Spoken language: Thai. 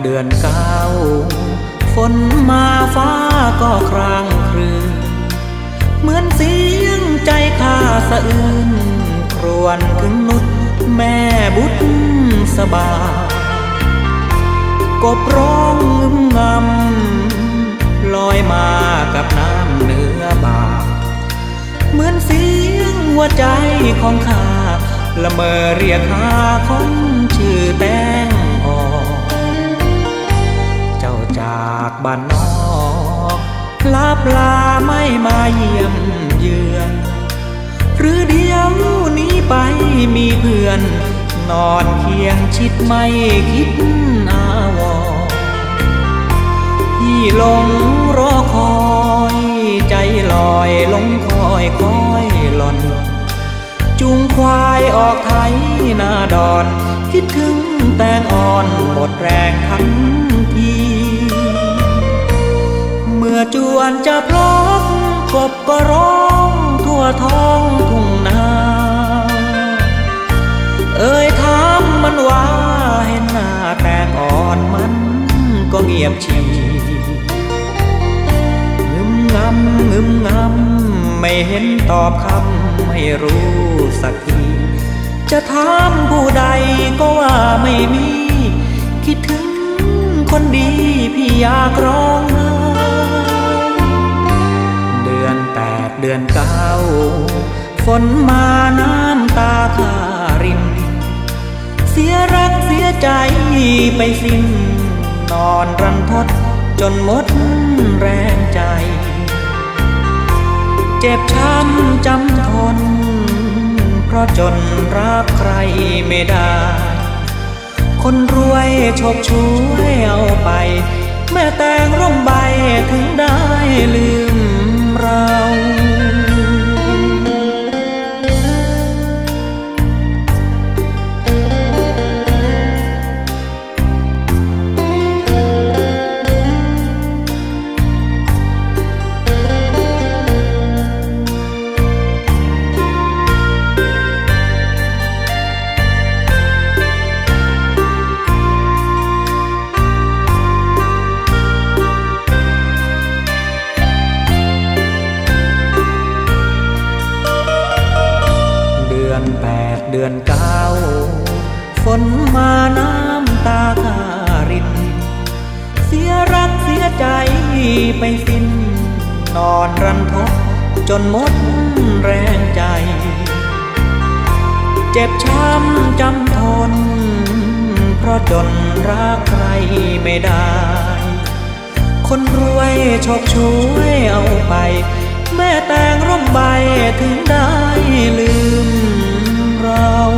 เดือนเก้าฝนมาฟ้าก็ครางครึมเหมือนเสียงใจข้าสะอื้นครวญถึงนุชแม่บุตรสบากบร้องงึมงำลอยมากับน้ำเนื้อบากเหมือนเสียงหัวใจของข้าละเมอเรียกหาคนชื่อแตงอ่อนเจ้าจากบ้านนอกลาปลาไม่มาเยี่ยมเยือนหรือเดียวนี้ไปมีเพื่อนนอนเคียงชิดไม่คิดอาวรพี่หลงรอคอยใจลอยลงคอยคอยหล่นจูงควายออกไถนาดอนคิดถึงแตงอ่อนหมดแรงทันทีเมื่อจวนจะพลบกบก็ร้องทั่วท้องทุ่งนาเอ่ยถามมันว่าเห็นหน้าแตงอ่อนมันก็เงียบชีงึมงำงึมงำไม่เห็นตอบคำไม่รู้สักทีจะถามผู้ใดก็ว่าไม่มีคิดถึงคนดีพี่อยากร้องไห้เดือนแปดเดือนเก้าฝนมาน้ำตาข้ารินเสียรักเสียใจไปสิ้นนอนรันทดจนหมดแรงใจเจ็บช้ำจำทนเพราะจนรักใครไม่ได้คนรวยฉกฉวยเอาไปแม่แตงร่มใบถึงได้ลืมเราเดือนเก้าฝนมาน้ำตาข้ารินเสียรักเสียใจไปสิ้นนอนรันทดจนหมดแรงใจเจ็บช้ำจำทนเพราะจนรักใครไม่ได้คนรวยฉกฉวยเอาไปแม่แตงร่มใบถึงได้ลืมเรา